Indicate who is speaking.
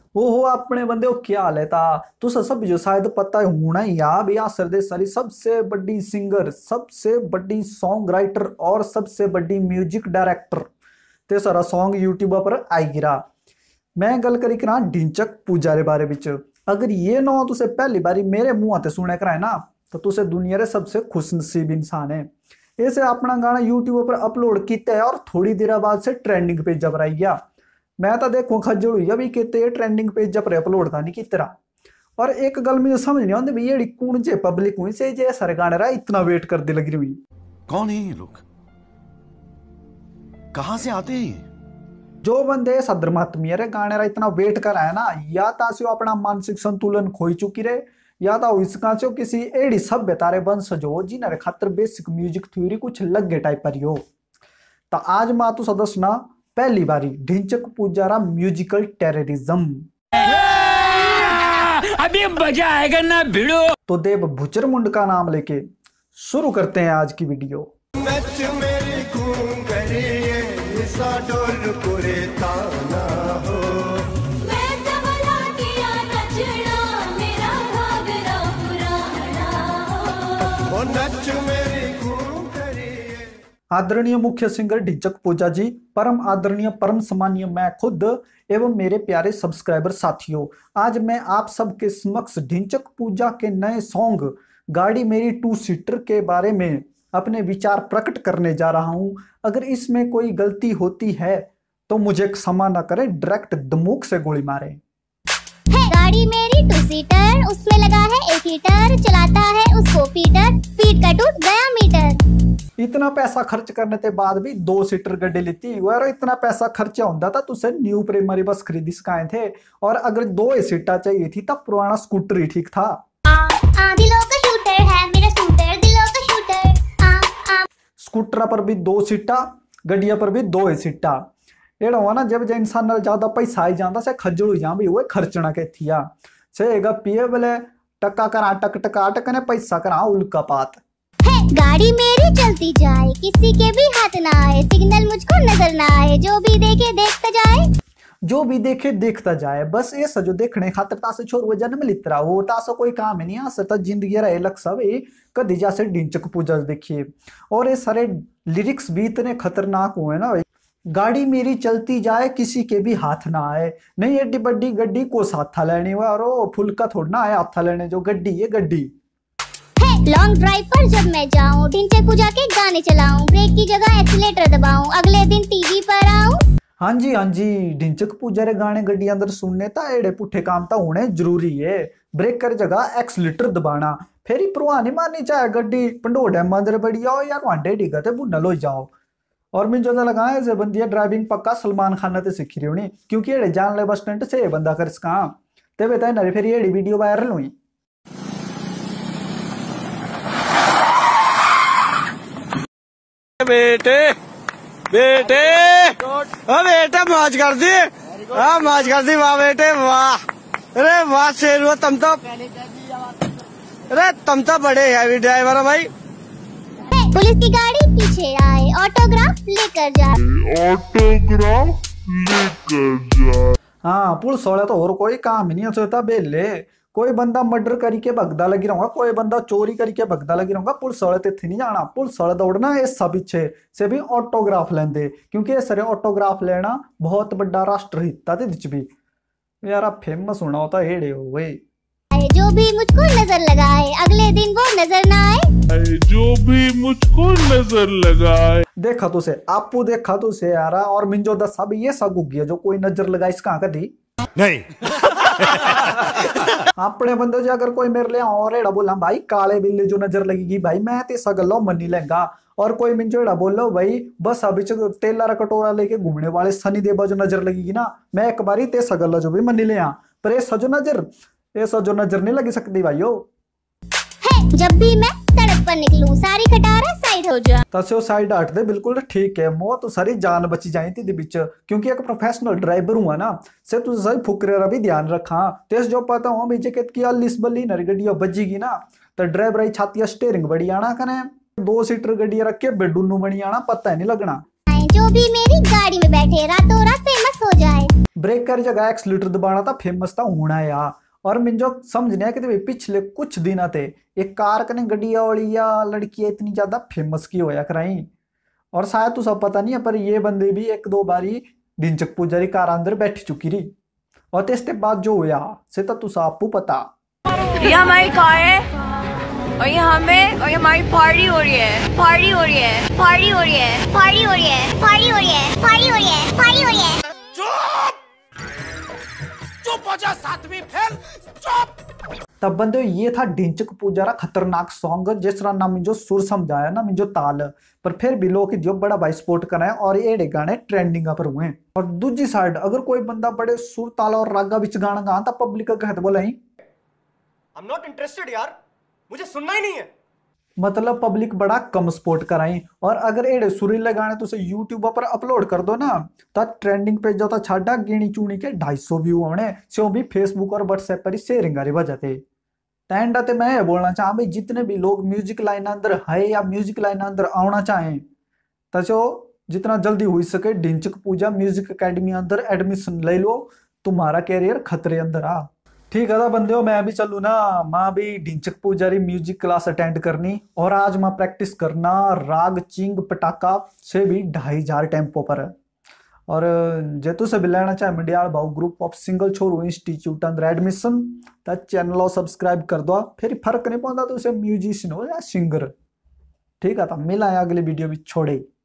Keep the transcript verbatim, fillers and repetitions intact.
Speaker 1: ओहो अपने बंदे को क्या लेता तुझे सब जो शायद पता होना ही या भैया सरदेसाई सबसे बड़ी सिंगर, सबसे बड़ी सॉन्ग राइटर और सबसे बड़ी म्यूजिक डायरेक्टर ते सारा सॉन्ग यूट्यूब पर आई गिरा। मैं गल करी करा ढिंचक पूजा रे बारे विच। अगर ये ना तुसे पहली बारी मेरे मुंह ते सुने कराए ना तो तुसे दुनिया रे सबसे खुशनसीब इंसान है। ऐसे अपना गाना यूट्यूब पर अपलोड किया है और थोड़ी देर बाद से ट्रेंडिंग पेज पर आई गया। मैं तो देखो खज्जल हुई भी कितने ट्रेंडिंग पेज पर अपलोड था नहीं कितना। और एक गल मुझे समझ नहीं आती ये कौन जे पब्लिक हुई से जे सारे गाने रहा इतना वेट कर दे लगी हुई।
Speaker 2: कौन है ये लोग, कहां से आते हैं?
Speaker 1: जो बंदे सदरमात्मी रे गाने रा इतना वेट कर आया ना या तासी अपना मानसिक संतुलन खोई चुकी रे या तो इसका से किसी एड़ी सभ्यता रे वंशज हो जिन्हें खातर बेसिक म्यूजिक थ्योरी कुछ लगे टाइप पर हो। तो आज मैं तो सदस्यना पहली बारी ढिंचक पूजारा म्यूजिकल टेररिज्म
Speaker 3: अभी मजा आएगा ना भिड़ो।
Speaker 1: तो देव भुचर मुंड का नाम लेके शुरू करते हैं आज की वीडियो।
Speaker 4: नच मेरी घूंघरिए निशा डोल पुरे ताना हो,
Speaker 5: मैं तबला किया नचना मेरा घाघरा पुराना हो,
Speaker 4: ओ नच मेरी घूंघरिए।
Speaker 1: आदरणीय मुख्य सिंगर ढिंचक पूजा जी, परम आदरणीय परम सम्मानीय मैं खुद एवं मेरे प्यारे सब्सक्राइबर साथियों, आज मैं आप सबके समक्ष ढिंचक पूजा के नए सॉन्ग गाड़ी मेरी टू सीटर के बारे में अपने विचार प्रकट करने जा रहा हूं। अगर इसमें कोई गलती होती है तो मुझे क्षमा न करें, डायरेक्ट दमुक से गोली मारे।
Speaker 5: है गाड़ी मेरी टू सीटर, उसमें लगा है एक हीटर, चलाता है उसको पीटर, स्पीड का टूट गया मीटर।
Speaker 1: इतना पैसा खर्च करने के बाद भी दो सीटर गड्डी लेती और इतना पैसा खर्चा होता था तुझे न्यू प्राइमरी बस खरीदी सकाए थे। और अगर दो ही सीटा चाहिए थी तब पुराना स्कूटर ही ठीक था।
Speaker 5: आ, आ, दिलों का शूटर है मेरा स्कूटर, दिलों का शूटर। आ, आ,
Speaker 1: स्कूटर पर भी दो सीटा, गड्डिया पर भी दो ही सीटा। एड़ा हुआ ना जब इंसान नाल ज्यादा पैसा आई जाता से खज्जल हो जा भी हुए खर्चना के थिया से पिए बोले टक्का करा टक टका टकने पैसा करा उल्का पात।
Speaker 5: है गाड़ी मेरी चलती जाए किसी के भी हाथ ना आए, सिग्नल मुझको नजर ना आए, जो भी देखे देखता जाए,
Speaker 1: जो भी देखे देखता जाए। बस ये सजो देखने खातर तासे छोर वो जन्म लितरा हो तासो कोई काम ही नहीं आ सकता जिंदगी रहे लग सब कदी जैसे ढिंचक पूजा देखिए। और ये सारे लिरिक्स भी इतने खतरनाक हुए ना, गाड़ी मेरी चलती जाए किसी के भी हाथ ना आए। नहीं एड्डी बड्डी गड्डी को साथा लेने हुआ और फुलका थोड़ा ना आया हाथा लेने, जो गड्डी ये गड्डी
Speaker 5: है लॉन्ग ड्राइव पर जब मैं जाऊं ढिंचक पूजा के गाने चलाऊं, ब्रेक की जगह एक्सीलेटर दबाऊं, अगले दिन टीवी पर आऊं।
Speaker 1: हाँ जी हाँ जी, ढिंचक पूजा रे गाने गड्डी अंदर सुनने ता एड़े पुठे काम ता होने जरूरी है। ब्रेक कर जगह एक्सीलेटर दबाना, फेरी परवाह नहीं मारनी चाहे गड्डी पंडोड़े मंदिर बढ़िया हो यार वांडे डिगा ते बुनल हो जाओ। और मैं जो लगा ऐसे बंदी ड्राइविंग पक्का सलमान खान ते सीखी रही होनी क्योंकि एड़े जान ले बस स्टैंड से बंदा कर सका ते बेटा नरे फिर एड़ी वीडियो वायरल हुई।
Speaker 6: बेटे बेटे ओ बेटे मौज कर दी, हाँ मौज कर दी, वाह बेटे वाह, अरे वाह शेर हो तुम तो, अरे तुम तो बड़े हैवी ड्राइवर हो भाई।
Speaker 5: पुलिस की गाड़ी पीछे आए ऑटोग्राफ लेकर जाए,
Speaker 4: ऑटोग्राफ लेकर जाए।
Speaker 1: हाँ पुलिस वाले तो और कोई काम ही नहीं होता बेले। कोई बंदा मर्डर करके भगदा लगी रहूंगा, कोई बंदा चोरी करके भगदा लगी रहूंगा, पुलिस वाले ते नहीं जाना। पुलिस वाले दौड़ना इस सब पीछे से भी ऑटोग्राफ लेंदे क्योंकि ये सारे ऑटोग्राफ लेना बहुत बड़ा राष्ट्रहित था दिच भी यार फेमस होना होता हेड़े हो गए।
Speaker 5: जो भी मुझको नजर लगाए अगले दिन वो नजर ना आए,
Speaker 4: जो भी मुझको नजर लगाए।
Speaker 1: देखा तुसे आपू देखा तुसे यार और मिंजो दसा भी ये सब गया जो कोई नजर लगाई इसका कदी
Speaker 2: नहीं।
Speaker 1: अपने बंदे जो अगर कोई मेरे लिए और एड़ा बोला भाई काले बिल्ली जो नजर लगेगी भाई मैं ते सगलो मनी लेंगा। और कोई मिंजो एड़ा बोलो भाई बस अभी तेला रा कटोरा लेके घूमने वाले सनी देवा जो नजर लगेगी ना मैं एक बारी ते सगलो जो भी मनी ले आ। पर ये सजो नजर ये सजो नजर नहीं लगी सकती भाइयों।
Speaker 5: है जब भी मैं सड़क पर निकलूं सारी खटारा साइड हो जा,
Speaker 1: तसे साइड हट दे बिल्कुल ठीक है। मो तो सारी जान बची जाई थी बिच क्योंकि एक प्रोफेशनल ड्राइवर हुआ ना से तू सही फुकरे रा भी ध्यान रखा। तेस जो पता हो भी जैकेट की अल्लीस बल्ली नरी गड्डिया बजेगी ना तो ड्राइवर आई छाती स्टीयरिंग बड़ी आना कने दो सीटर गड्डिया रख के बेडूनू बनी आना पता ही नहीं लगना।
Speaker 5: जो भी मेरी गाड़ी में बैठे रातों रात फेमस हो जाए,
Speaker 1: ब्रेक कर जगह एक्सीलेटर दबाना था फेमस था होना या। और मिंजो समझने कि पिछले कुछ दिन थे एक कार कने गड्डिया वाली या लड़की इतनी ज्यादा फेमस की होया कराई। और शायद तो सब पता नहीं है पर ये बंदे भी एक दो बारी ढिंचक पुजारी कार अंदर बैठ चुकी रही। और तेस्ते बाद जो होया से तो तुसा आपको पता।
Speaker 7: ये हमारी कार है और ये हमें और ये हमारी पार्टी हो रही है पार्टी हो रही है पार्टी हो रही है
Speaker 5: पार्टी हो रही है पार्टी हो रही है पार्टी हो रही है पार्टी हो रही है।
Speaker 3: चुप हो जा सातवीं फेल, चुप।
Speaker 1: तब बंदे ये था ढिंचक पुजारा खतरनाक सॉन्ग जिस तरह ना मुझे सुर समझाया ना मुझे ताल, पर फिर भी लोग जो बड़ा भाई सपोर्ट कर रहे हैं और ये गाने ट्रेंडिंग पर हुए हैं। और दूसरी साइड अगर कोई बंदा बड़े सुर ताल और रागा बिच गाना गा तो पब्लिक का कहते बोला ही
Speaker 6: I'm not interested यार, मुझे सुनना ही नहीं है।
Speaker 1: मतलब पब्लिक बड़ा कम सपोर्ट कराई। और अगर एड़े सुरीले गाने तुसे यूट्यूब पर अपलोड कर दो ना तो ट्रेंडिंग पे जो था छाड़ा गिणी चुनी के ढाई सौ व्यू होने से भी फेसबुक और व्हाट्सएप पर ही शेयरिंग आ वजह थे। एंड ते मैं बोलना चाह भाई जितने भी लोग म्यूजिक लाइन अंदर है या म्यूजिक लाइन अंदर आना चाहें तो जितना जल्दी हो सके ढिंचक पूजा म्यूजिक एकेडमी अंदर एडमिशन ले लो, तुम्हारा कैरियर खतरे अंदर आ। ठीक है ना बंदे हो, मैं भी चलू ना, माँ भी ढिंचक पुजारी म्यूजिक क्लास अटेंड करनी और आज माँ प्रैक्टिस करना राग चिंग पटाखा से भी ढाई हजार टेम्पो पर। और जेतु से भी लेना चाहे मिडियाल भाव ग्रुप ऑफ सिंगल छोरू इंस्टीट्यूट अंदर एडमिशन तो चैनल सब्सक्राइब कर दो, फिर फर्क नहीं पड़ता तो उसे म्यूजिशियन हो या सिंगर। ठीक है, तो मिला है अगली वीडियो भी छोड़े।